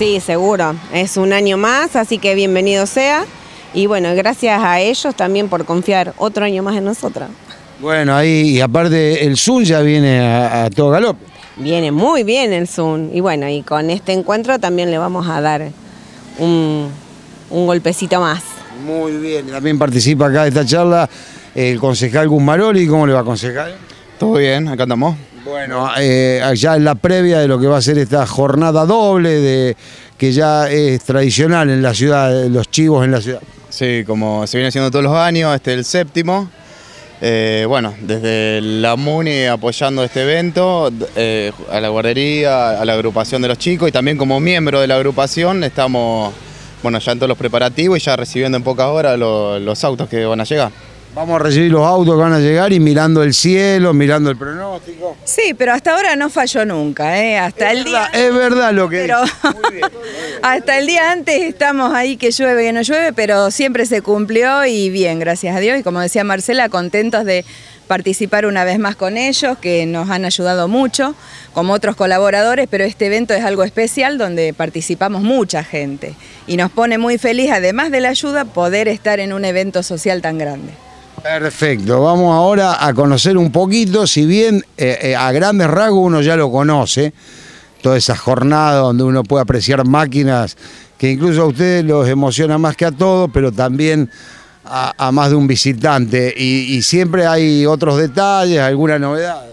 Sí, seguro. Es un año más, así que bienvenido sea. Y bueno, gracias a ellos también por confiar otro año más en nosotras. Bueno, ahí, y aparte el Zoom ya viene a todo galope. Viene muy bien el Zoom. Y bueno, y con este encuentro también le vamos a dar un golpecito más. Muy bien, también participa acá de esta charla el concejal Guzmaroli. ¿Cómo le va, concejal? Todo bien, acá andamos. Bueno, ya en la previa de lo que va a ser esta jornada doble, que ya es tradicional en la ciudad, los chivos en la ciudad. Sí, como se viene haciendo todos los años, este es el séptimo. Bueno, desde la MUNI apoyando este evento, a la guardería, a la agrupación de los chicos y también como miembro de la agrupación estamos, bueno, ya en todos los preparativos y ya recibiendo en pocas horas los autos que van a llegar. Vamos a recibir los autos que van a llegar y mirando el cielo, mirando el pronóstico. Sí, pero hasta ahora no falló nunca, hasta el día. Es verdad lo que pero muy bien. hasta el día antes estamos ahí que llueve, que no llueve, pero siempre se cumplió y bien, gracias a Dios. Y como decía Marcela, contentos de participar una vez más con ellos, que nos han ayudado mucho, como otros colaboradores, pero este evento es algo especial donde participamos mucha gente. Y nos pone muy feliz, además de la ayuda, poder estar en un evento social tan grande. Perfecto, vamos ahora a conocer un poquito, si bien a grandes rasgos uno ya lo conoce, toda esa jornada donde uno puede apreciar máquinas que incluso a ustedes los emociona más que a todos, pero también a más de un visitante, y siempre hay otros detalles, alguna novedad.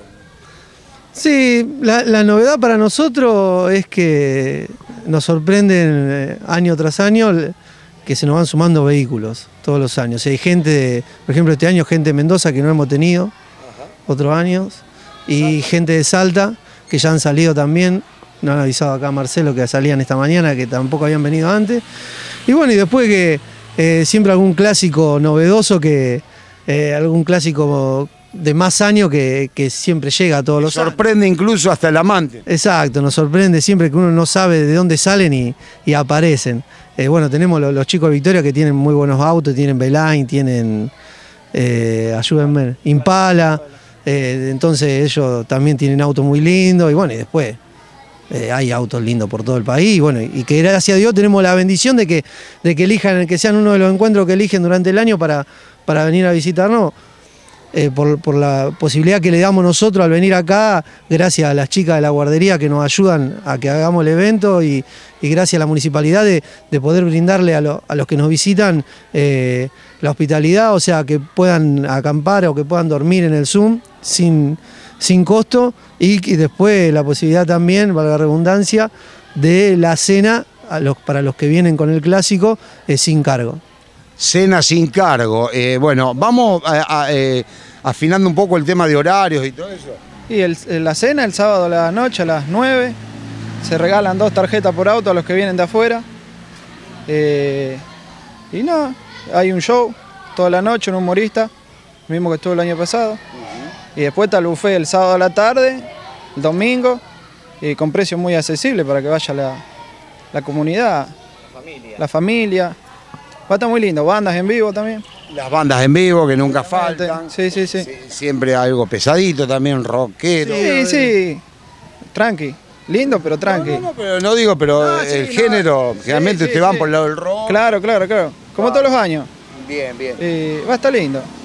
Sí, la novedad para nosotros es que nos sorprenden año tras año que se nos van sumando vehículos todos los años. Hay gente, por ejemplo este año gente de Mendoza que no hemos tenido, otros años, y gente de Salta que ya han salido también, nos han avisado acá a Marcelo que salían esta mañana, que tampoco habían venido antes. Y bueno, y después que siempre algún clásico novedoso, algún clásico de más años que siempre llega a todos los años. Sorprende incluso hasta el amante. Exacto, nos sorprende siempre que uno no sabe de dónde salen y aparecen. Bueno, tenemos los chicos de Victoria que tienen muy buenos autos, tienen Belain, tienen, ayúdenme, Impala, entonces ellos también tienen autos muy lindos y bueno, y después hay autos lindos por todo el país y bueno, y que gracias a Dios tenemos la bendición de que elijan, que sean uno de los encuentros que eligen durante el año para venir a visitarnos. Por la posibilidad que le damos nosotros al venir acá, gracias a las chicas de la guardería que nos ayudan a que hagamos el evento y gracias a la municipalidad de poder brindarle a los que nos visitan la hospitalidad, o sea, que puedan acampar o que puedan dormir en el Zoom sin costo y después la posibilidad también, valga la redundancia, de la cena para los que vienen con el clásico sin cargo. Cena sin cargo. Bueno, vamos afinando un poco el tema de horarios y todo eso. Y la cena el sábado a la noche a las 9. Se regalan 2 tarjetas por auto a los que vienen de afuera. Y no, hay un show toda la noche, un humorista, mismo que estuvo el año pasado. Y después está el buffet el sábado a la tarde, el domingo, y con precios muy accesibles para que vaya la comunidad, la familia. Va a estar muy lindo, bandas en vivo también. Las bandas en vivo que nunca faltan. Sí. Siempre algo pesadito también, rockero. Sí. Tranqui. Lindo, pero tranqui. No digo, pero el género, generalmente te van por el lado del rock. Claro. Como todos los años. Bien. Va a estar lindo.